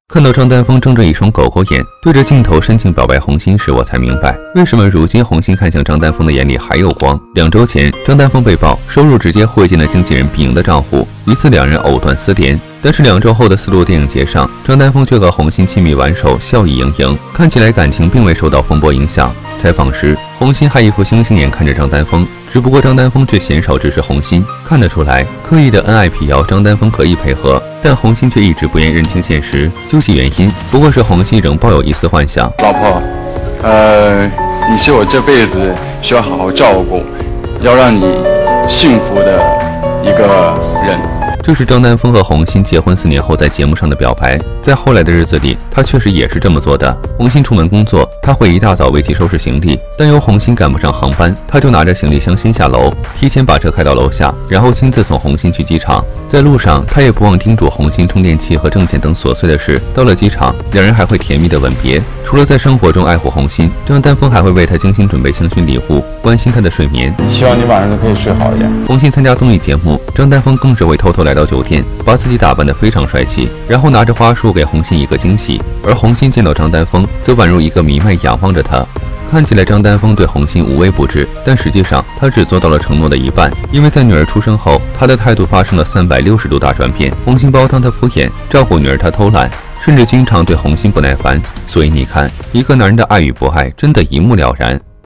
看到张丹峰睁着一双狗狗眼，对着镜头深情表白红心时，我才明白为什么如今红心看向张丹峰的眼里还有光。2周前，张丹峰被曝收入直接汇进了经纪人毕莹的账户，疑似两人藕断丝连。但是2周后的丝路电影节上，张丹峰却和红心亲密挽手，笑意盈盈，看起来感情并未受到风波影响。采访时，红心还一副星星眼看着张丹峰，只不过张丹峰却鲜少直视红心。看得出来，刻意的恩爱辟谣，张丹峰可以配合，但红心却一直不愿认清现实。究其原因，不过是红心仍抱有一丝幻想。 老婆，你是我这辈子需要好好照顾，要让你幸福的一个人。 这是张丹峰和红心结婚4年后在节目上的表白。在后来的日子里，他确实也是这么做的。红心出门工作，他会一大早为其收拾行李，但由红心赶不上航班，他就拿着行李箱先下楼，提前把车开到楼下，然后亲自送红心去机场。在路上，他也不忘叮嘱红心充电器和证件等琐碎的事。到了机场，两人还会甜蜜的吻别。除了在生活中爱护红心，张丹峰还会为她精心准备香薰礼物，关心她的睡眠。 希望你晚上都可以睡好一点。 红心参加综艺节目，张丹峰更是会偷偷来到酒店，把自己打扮得非常帅气，然后拿着花束给红心一个惊喜。而红心见到张丹峰，则宛如一个迷妹仰望着他。看起来张丹峰对红心无微不至，但实际上他只做到了承诺的一半。因为在女儿出生后，他的态度发生了360度大转变。红心煲汤他敷衍，照顾女儿他偷懒，甚至经常对红心不耐烦。所以你看，一个男人的爱与不爱，真的一目了然。